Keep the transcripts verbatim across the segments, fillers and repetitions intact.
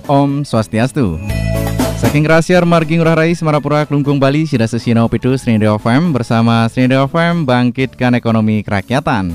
Om Swastiastu. Saking rahasia margi ngurah rai Semarapura Klungkung Bali Sida Sesinau Pitu Srindio F M bersama Srindio F M bangkitkan ekonomi kerakyatan.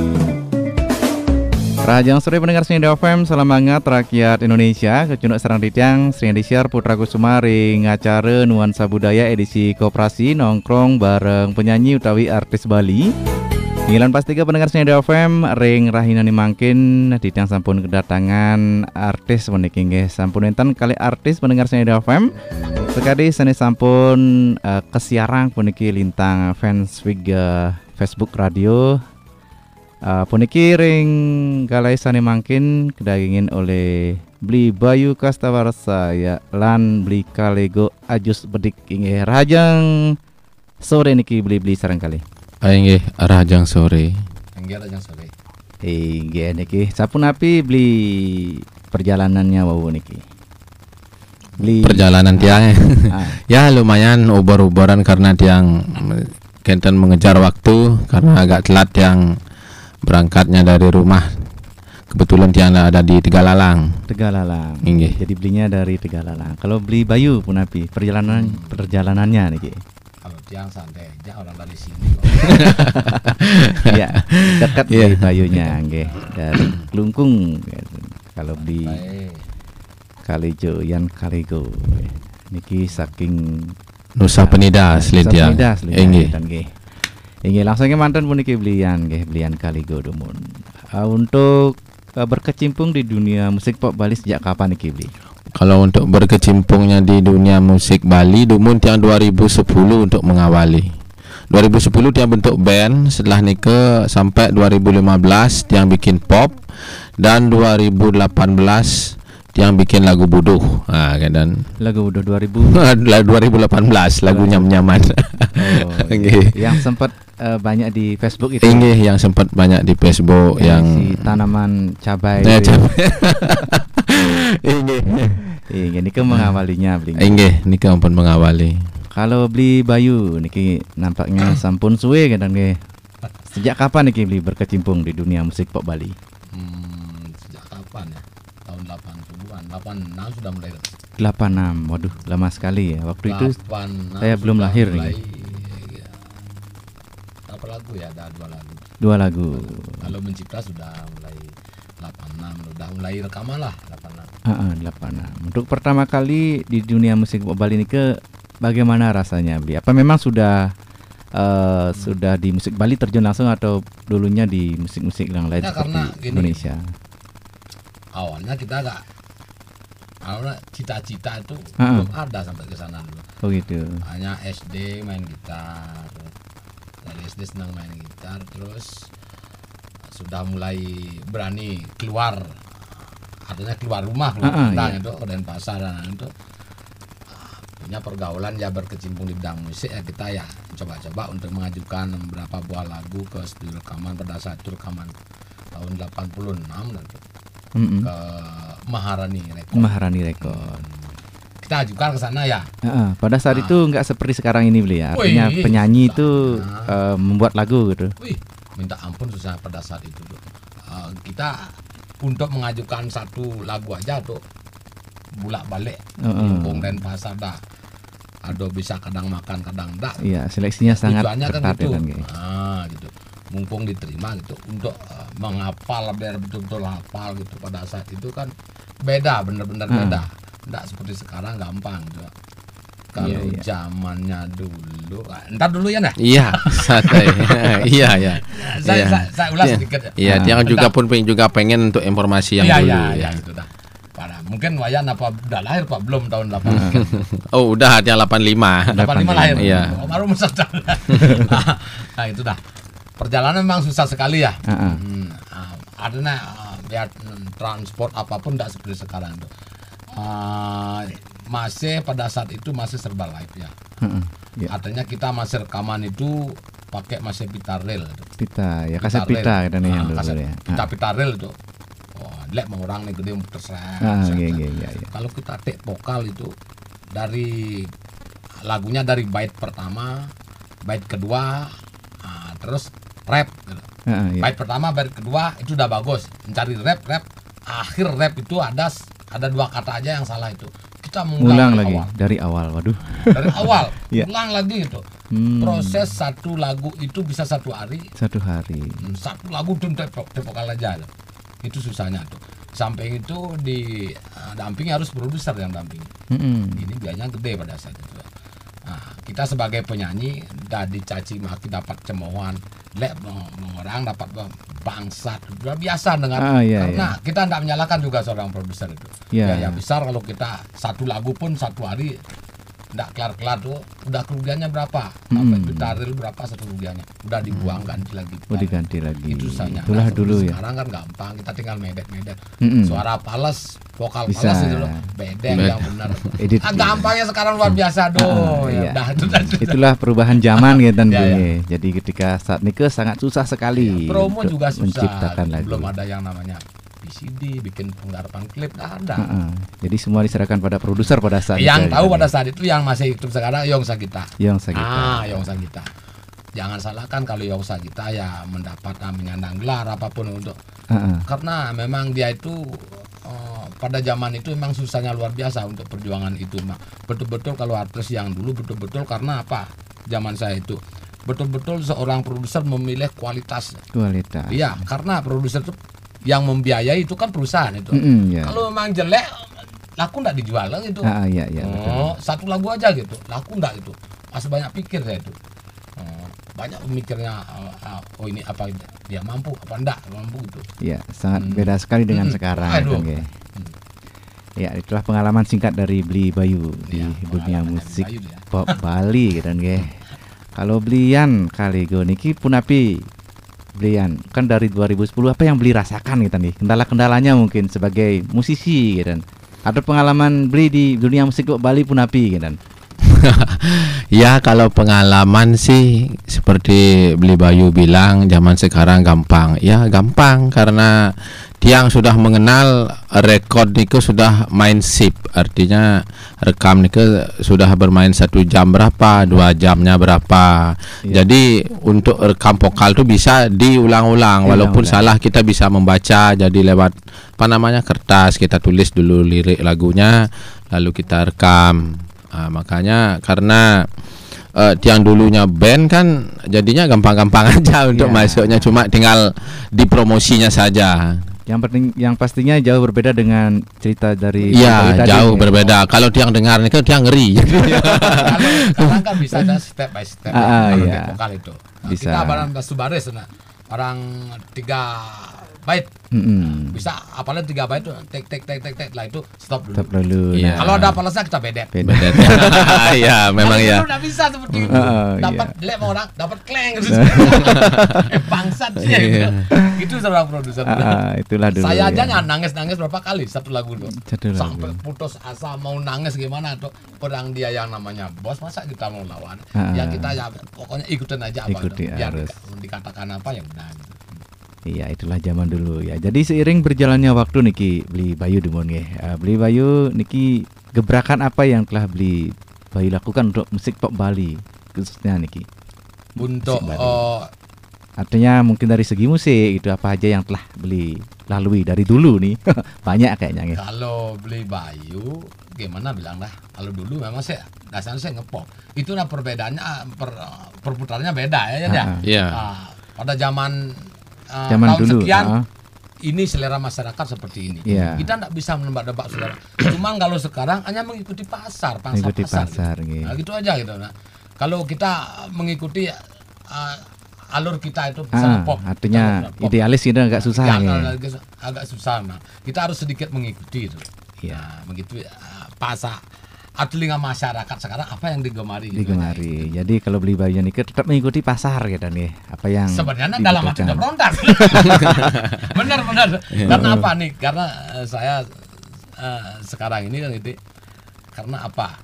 Rajang sore pendengar Srindio F M, salam hangat rakyat Indonesia. Kecunuk serang ditiang Srindio Siar Putra Kusuma ring acara nuansa budaya edisi koperasi nongkrong bareng penyanyi utawi artis Bali. Ngilan pastiga pendengar Srindio F M ring rahinani mangkin ditiang sampun kedatangan artis meniki nggih sampun enten kali artis pendengar Srindio F M. Sekali sane sampun uh, kesiarang puniki lintang fans wig uh, Facebook radio. Uh, puniki ring kalai sane mangkin kedagingin oleh beli Bayu Kastawarsa ya lan beli kalego ajus bedik inggih rajang sore niki beli-beli sareng kali. Inggih rajang sore. Inggih rajang sore. Inggih niki sapun api beli perjalanannya wau niki. Beli perjalanan tiang. Ah. Ya lumayan ubur-uburan karena tiang kenten mengejar waktu karena agak telat yang berangkatnya dari rumah. Kebetulan tiang ada di Tegalalang. Tegalalang. Inggih. Jadi belinya dari Tegalalang. Kalau beli Bayu pun api perjalanan hmm. perjalanannya niki. Kalau tiang santai aja orang dari sini. Iya, dekat yeah. Beli Bayunya nggih dari Klungkung. Kalau beli Kalijo yan Kaligo. Niki saking Nusa Penida asli tiang. Inggih. Nggih. Inggih langsungnya mantan puniki belian nggih belian Kaligo dumun. Uh, untuk uh, berkecimpung di dunia musik pop Bali sejak kapan niki beli? Kalau untuk berkecimpungnya di dunia musik Bali dumun tiang dua ribu sepuluh untuk mengawali. dua ribu sepuluh tiang bentuk band, setelah nike sampai dua ribu lima belas tiang bikin pop dan dua ribu delapan belas tiang bikin lagu buduh. Nah, dan lagu buduh dua ribu dua ribu delapan belas lagu nyam-nyaman. Oh, iya. Yang sempat uh, banyak di Facebook itu. Inggih yang sempat banyak di Facebook yang, yang si tanaman cabai. Ya, cabai. Inggih. Inggih niki mengawalinya beli. Inggih niki ampun mengawali. Kalau beli Bayu niki nampaknya sampun suwe kadang nggih. Sejak kapan niki beli berkecimpung di dunia musik pop Bali? Hmm, sejak kapan ya? Tahun delapan puluhan, delapan puluh enam sudah mulai. delapan puluh enam. Waduh, lama sekali ya. Waktu itu saya belum lahir mulai, nih. Ya, berapa lagu ya? Ada dua lagu. Dua lagu. Kalau mencipta sudah mulai delapan puluh enam, sudah mulai rekaman lah delapan puluh enam. Heeh, delapan puluh enam. Untuk pertama kali di dunia musik pop Bali ini ke bagaimana rasanya beli? Apa memang sudah uh, hmm. sudah di musik Bali terjun langsung atau dulunya di musik-musik yang lain ya, seperti gini, Indonesia? Awalnya kita agak awalnya cita-cita itu uh-uh. belum ada sampai ke sana dulu. Oh gitu. Hanya S D main gitar. Dari S D senang main gitar, terus sudah mulai berani keluar, artinya keluar rumah, keluar uh-uh, kota iya. itu ke Denpasar dan itu punya pergaulan ya berkecimpung di bidang musik ya kita ya coba-coba untuk mengajukan beberapa buah lagu ke studio rekaman pada saat itu rekaman tahun delapan puluh enam dan Mm-mm. ke Maharani Record. Maharani Record. Kita ajukan ke sana ya. Uh-uh. Pada saat nah. itu nggak seperti sekarang ini beli ya. Artinya Wih, penyanyi itu uh, nah. membuat lagu gitu. Wih, minta ampun susah pada saat itu tuh. Uh, kita untuk mengajukan satu lagu aja tuh bolak-balik Klungkung dan pasar dah. Ada bisa kadang makan kadang enggak. Iya, seleksinya sangat ketat kan gitu. ya kan gitu. Nah, gitu. Mumpung diterima gitu untuk uh, menghafal biar betul-betul hafal gitu pada saat itu kan beda bener-bener hmm. beda. Enggak seperti sekarang gampang gitu. Kalau iya, iya. zamannya dulu, entar dulu ya nah. Iya, santai. Iya, iya. Saya, iya. saya, saya ulas iya. sedikit ya. Iya, dia nah, juga pun pengen juga pengen untuk informasi yang iya, dulu. Iya, ya. iya, gitu dah. Pada mungkin Wayan apa udah lahir Pak belum tahun delapan puluh. Oh, udah dia delapan puluh lima. delapan puluh lima lahir. Iya. Oh, baru masa nah, itu dah. Perjalanan memang susah sekali ya. Uh-uh. Hmm, uh, artinya uh, biar transport apapun tidak seperti sekarang tuh. Uh, masih pada saat itu masih serba live ya. Uh-uh. Yeah. Artinya kita masih rekaman itu pakai masih pita reel itu. Pita ya, kaset pita kan yang dulu kaset, ya. Pita pita reel itu. Oh, lek mau orang nih gede terserah. Ah, iya, iya, iya, iya. Kalau kita take vokal itu dari lagunya dari bait pertama, bait kedua, nah, terus rap gitu. Uh, iya. Bait pertama, bait kedua itu udah bagus. Mencari rap, rap, akhir rap itu ada ada dua kata aja yang salah itu. Kita Ngulang mengulang lagi awal. dari awal. Waduh. Dari awal, Iya. ulang lagi itu. Hmm, Proses satu lagu itu bisa satu hari, satu hari. hmm, satu lagu tuh tepok tepokal aja loh. Itu susahnya tuh. Samping itu di uh, dampingi harus produser yang dampingi. Mm-mm. Ini biayanya gede pada saat itu. Nah, kita sebagai penyanyi udah dicaci maki, dapat cemoohan, lek orang dapat bangsat, udah biasa dengan Ah, iya, karena kita tidak menyalahkan juga seorang produser itu. Iya. Biaya besar kalau kita satu lagu pun satu hari tidak kelar-kelar tuh, udah kerugiannya berapa? Sampai Mm. juta real berapa satu kerugiannya? Udah dibuang ganti lagi. Oh, diganti lagi. Itu susahnya. Itulah Nah, dulu ya. Sekarang kan gampang, kita tinggal medet-medet. Mm-mm. Suara palas, vokal Bisa. palas itu loh, bedeng Bed- yang benar. Edit. Ah, gampangnya sekarang luar biasa doh. Ah, ya iya. udah itu dah. Itulah perubahan zaman gitu kan, Ya, Bung, ya. ya. Jadi ketika saat nikah sangat susah sekali Promo untuk juga susah. menciptakan lagu. Belum ada yang namanya V C D, bikin penggarapan klip, nggak ada. Heeh. Jadi semua diserahkan pada produser pada saat Yang itu, tahu gitu pada ya. saat itu yang masih hidup sekarang Yong Sagita. Yang Sagita. Ah, Yong Sagita. Jangan salahkan kalau Yong Sagita ya mendapat ah, menyandang gelar apapun untuk Heeh. karena memang dia itu eh, pada zaman itu memang susahnya luar biasa untuk perjuangan itu, Mak. Betul-betul kalau artis yang dulu betul-betul karena apa? Zaman saya itu betul-betul seorang produser memilih kualitas. Kualitas. Iya, karena produser itu yang membiayai itu kan perusahaan itu. Mm-mm, ya. Kalau memang jelek laku ndak dijual gitu. Ah, iya, iya, betul. Oh, satu lagu aja gitu, laku ndak itu. Masih banyak pikir saya itu. Oh, banyak mikirnya uh, uh, oh ini apa dia mampu apa enggak mampu itu. Iya, sangat Hmm. beda sekali dengan Hmm. sekarang, Aduh. Kang, ya. Ya, itulah pengalaman singkat dari Bli Bayu di Ya, dunia pengalaman musik Bayu dia. pop Bali gitu kan, nggih. Kalau Blian kali go niki punapi Blian kan dari dua ribu sepuluh apa yang Bli rasakan gitu nih? Kendala-kendalanya mungkin sebagai musisi gitu kan. Ada pengalaman Bli di dunia musik pop Bali punapi gitu kan. Ya kalau pengalaman sih seperti Bli Bayu bilang zaman sekarang gampang. Ya gampang karena tiang sudah mengenal rekod niku sudah main sip, artinya rekam niku sudah bermain satu jam berapa, dua jamnya berapa. Iya. Jadi untuk rekam vokal tuh bisa diulang-ulang, walaupun Diulang-ulang. salah kita bisa membaca. Jadi lewat apa namanya kertas kita tulis dulu lirik lagunya, lalu kita rekam. Nah, makanya karena Uh, tiang dulunya band kan jadinya gampang-gampang aja untuk Iya. masuknya, cuma tinggal dipromosinya saja. Yang penting yang pastinya jauh berbeda dengan cerita dari Bli Iya, Bayu tadi, jauh ya. berbeda. Kalau tiang dengar nih kan tiang ngeri. Kalau sekarang kan bisa ada step by step Ah, ah, kalau iya. di vokal itu. Nah, Bisa. kita barang basu baris nah. Orang tiga bait Mm-mm. bisa apalagi tiga bait tuh tek tek tek tek tek lah itu stop dulu. Stop dulu. Iya. Kalau ada palasnya kita bedet. Beda. Iya, memang Kalau ya. dulu nggak bisa seperti itu. Oh, Dapat iya. jelek sama orang, dapat kleng gitu. eh, bangsat sih. Iya. Gitu seorang produser. Ah, ah, itulah dulu. Saya aja ya. nangis-nangis berapa kali satu lagu itu. Satu lagu. Sampai putus asa mau nangis gimana tuh. Orang dia yang namanya bos, masa kita mau lawan. Ah. Ya kita ya pokoknya ikutin aja apa Ikuti itu. Biar harus. di- dikatakan apa ya udah gitu. Iya, itulah zaman dulu ya. Jadi seiring berjalannya waktu niki Bli Bayu Dumon nggih. Uh, Bli Bayu niki gebrakan apa yang telah Bli Bayu lakukan untuk musik pop Bali khususnya niki. Untuk Musik Bali. oh, Artinya mungkin dari segi musik itu apa aja yang telah Bli lalui dari dulu nih. Banyak kayaknya nggih. kalau beli Bayu gimana bilang dah. Kalau dulu memang saya dasarnya saya ngepop. Itulah perbedaannya per, perputarannya beda ya ya. Ah, ah. Iya. Ah, pada zaman ah, Zaman tahun dulu, sekian ah. ini selera masyarakat seperti ini. Iya. Kita tidak bisa menebak-nebak saudara. Cuma kalau sekarang hanya mengikuti pasar, pangsa Mengikuti pasar. pasar, gitu. gitu. Nah, gitu aja gitu. Nah, kalau kita mengikuti ah, alur kita itu Ah, misalnya pop, artinya misalnya pop. idealis itu agak susah Ya, ya. agak, agak susah. Nah, kita harus sedikit mengikuti itu. Iya. Nah, begitu ah, pasar telinga masyarakat sekarang apa yang digemari gitu. Digemari. Jadi kalau Bli Bayu niki tetap mengikuti pasar gitu nih. Apa yang Sebenarnya dalam hati udah dibutuhkan. berontak. Benar-benar. Karena apa nih? Karena eh, saya eh, sekarang ini kan gitu. Karena apa?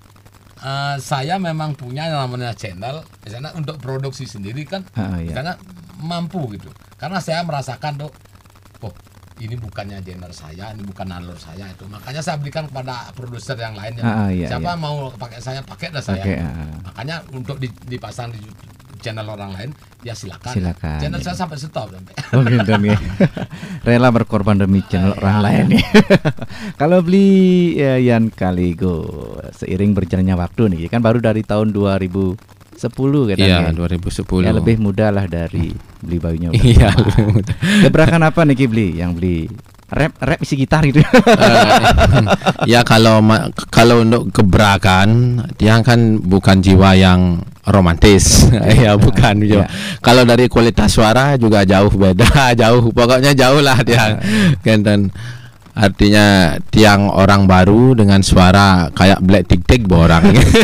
Eh, saya memang punya yang namanya channel, misalnya untuk produksi sendiri kan, Ah, iya. misalnya mampu gitu. Karena saya merasakan tuh, oh ini bukannya genre saya, ini bukan alur saya itu. Makanya saya berikan kepada produser yang lain. Ah, ah, iya, Siapa iya. mau pakai saya, pakai dah saya. Oke, ah. Makanya untuk di- dipasang di channel orang lain, ya silakan. Silakan. Channel ya. saya sampai stop sampai. Oh gitu nih. Rela berkorban demi channel orang lain nih. Kalau beli ya, Yan Kaligo seiring berjalannya waktu nih kan baru dari tahun dua ribu sepuluh kan Iya, ya. dua ribu sepuluh. Ya lebih muda lah dari beli bayunya. Iya, lebih muda. Gebrakan apa nih Ki beli? Yang beli rap rap isi gitar gitu. Uh, ya kalau ma- kalau untuk gebrakan dia kan bukan jiwa yang romantis. Ya bukan jiwa. Ya. Kalau dari kualitas suara juga jauh beda, jauh. Pokoknya jauh lah dia. Kan dan artinya tiang orang baru dengan suara kayak Black Tik Tik borang.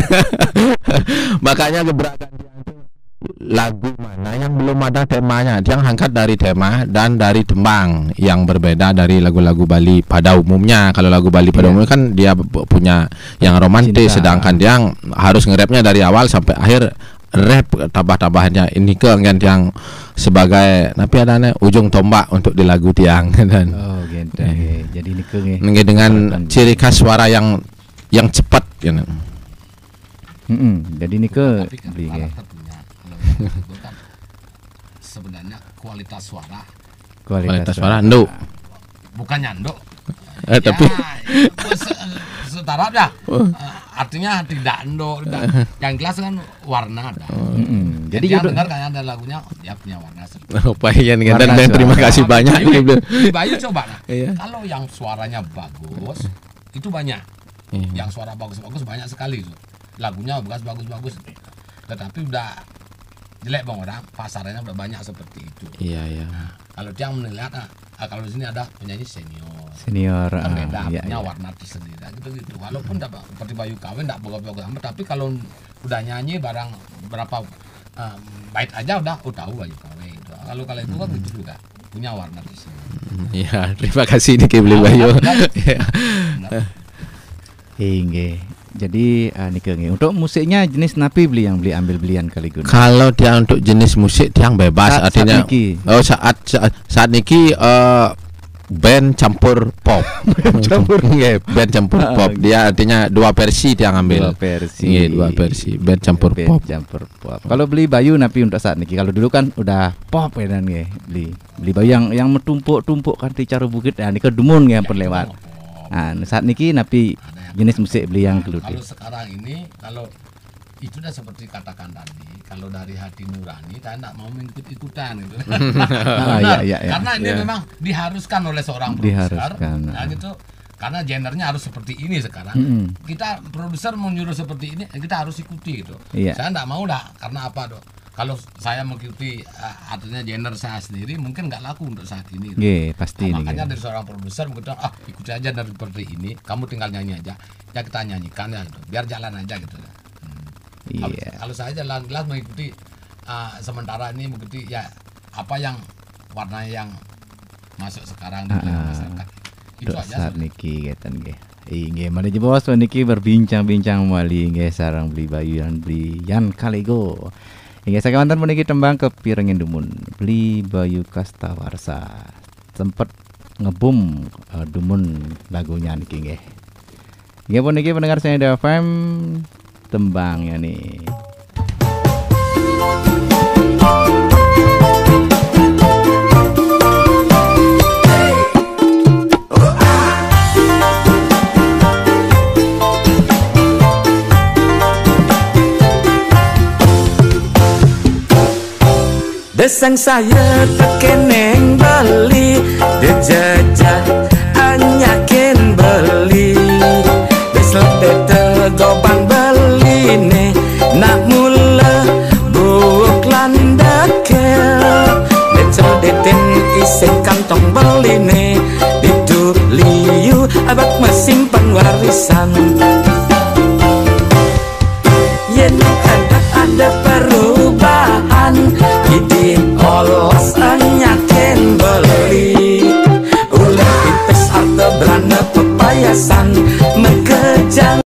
Makanya gebrakan tiang itu lagu mana yang belum ada temanya, dia angkat dari tema dan dari tembang yang berbeda dari lagu-lagu Bali pada umumnya. Kalau lagu Bali pada Yeah. umumnya kan dia punya yang romantis, Cinta. sedangkan dia harus nge-rapnya dari awal sampai akhir rap tambah-tambahannya. Ini ke yang sebagai tapi ada ujung tombak untuk di lagu tiang dan Oh gitu. Eh. Jadi ini ke Nge- dengan ciri khas suara yang yang cepat gitu. Jadi ini ke Tapi kan beli ya. karakter punya. Kalau yang itu kan sebenarnya kualitas suara Kualitas suara nduk. bukan nyandok. Eh, tapi ya, se- setara dah. Oh. Eh, artinya tidak endo, tidak. Yang jelas kan warna ada. Mm-mm. Jadi Jadi dia jodoh- dengar kan ada lagunya, dia punya warna seperti Lupayan kan Warna dan terima suara. kasih banyak Bayu, nih, Bro. di Bayu coba nah. Iya. Kalau yang suaranya bagus itu banyak. Iya. Yang suara bagus-bagus banyak sekali tuh. Lagunya bagus bagus-bagus. Tetapi udah jelek bang orang, pasarnya udah banyak seperti itu. Iya, iya. Nah, kalau dia menilai ah, ah, kalau di sini ada penyanyi senior. Senior. Kan ah, beda, iya, punya iya. warna tersendiri gitu-gitu. Walaupun enggak seperti Bayu Kawin enggak bagus-bagus amat, tapi kalau udah nyanyi barang berapa um, bait aja udah oh tahu Bayu Kawin gitu. Kalau kalau itu kan gitu juga punya warna tersendiri. Iya, terima kasih nih Ki Beli Bayu. Iya. Benar. Hingga. Jadi uh, nike nge. Untuk musiknya jenis napi beli yang beli ambil belian kali guna. Kalau dia untuk jenis musik dia yang bebas Saat- artinya. saat niki. Oh saat saat, saat niki eh, band campur pop. Campur. Nggih, band campur Ah, pop. Dia artinya dua versi dia ngambil. Dua versi. Iya, dua versi. Band campur Band pop. campur pop. Kalau beli Bayu napi untuk saat niki. Kalau dulu kan udah pop ya dan nge. Beli beli Bayu yang yang metumpuk-tumpuk kan di cara bukit dan nike dumun yang perlewat. Nah, saat niki napi jenis musik beli yang Kalau keluar. sekarang ini kalau itu udah seperti katakan tadi, kalau dari hati nurani saya enggak mau mengikut-ikutan gitu. Ah, iya, iya, iya. Karena ini Iya. memang diharuskan oleh seorang produser. Diharuskan. Nah, gitu. Karena gendernya harus seperti ini sekarang. Mm-mm. Kita produser menyuruh seperti ini, kita harus ikuti gitu. Iya. Saya enggak mau lah, karena apa dok? Kalau saya mengikuti uh, artinya gender saya sendiri mungkin nggak laku untuk saat ini. Gitu. Nggih, pasti Nah, nih. makanya nggih. dari seorang produser mungkin ah ikuti aja dari seperti ini, kamu tinggal nyanyi aja, ya kita nyanyikan ya gitu, biar jalan aja gitu. Hmm. Kalau- Iya. Kalau saya jalan jelas mengikuti uh, sementara ini mengikuti ya apa yang warna yang masuk sekarang di Ah, ah. masyarakat itu Untuk aja. saat niki ngeten nggih. Inggih, mari bos niki berbincang-bincang wali nggih sareng beli Bayu dan beli Yan Kaligo. Inggih sakawanten puniki tembang kepirengin dumun. Beli Bayu Kastawarsa. Sempet ngebum uh, dumun lagunya niki nggih. Nggih puniki pendengar saya F M tembangnya nih. Desang saya tekeneng beli, dejajah anyakin beli. Deslet tegoban beli ne, nak mula buuk landakel. Decel deten iseng kantong beli ne, itu liu abak mesimpan warisan. Yen ada ada perubahan, jadi olos